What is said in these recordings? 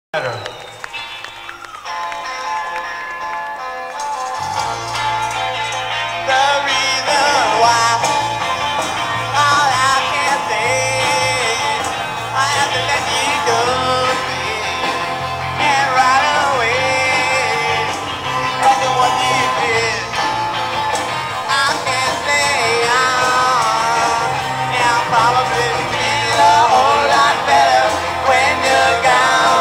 Better. The reason why all I can say I have to let you go and right away after what you did I can say I'm probably feel a whole lot better when you're gone.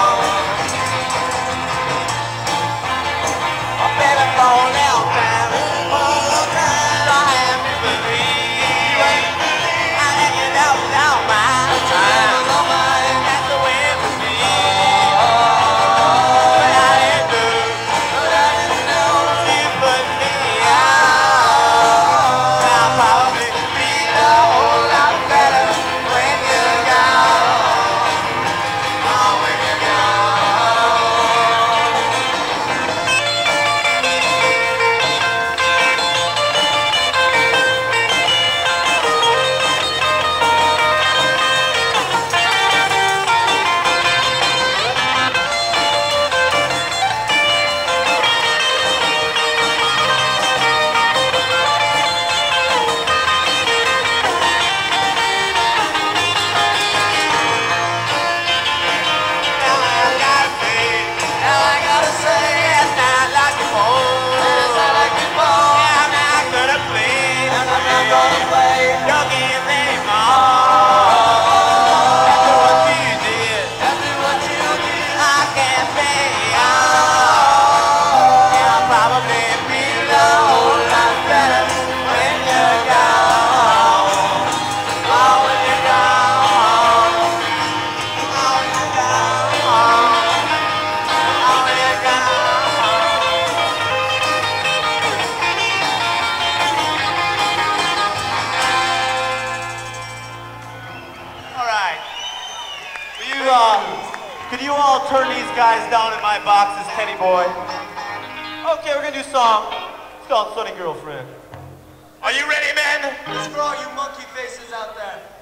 Could you all turn these guys down in my boxes, Teddy boy? Okay, we're gonna do a song. It's called Sunny Girlfriend. Are you ready, men? It's for all you monkey faces out there.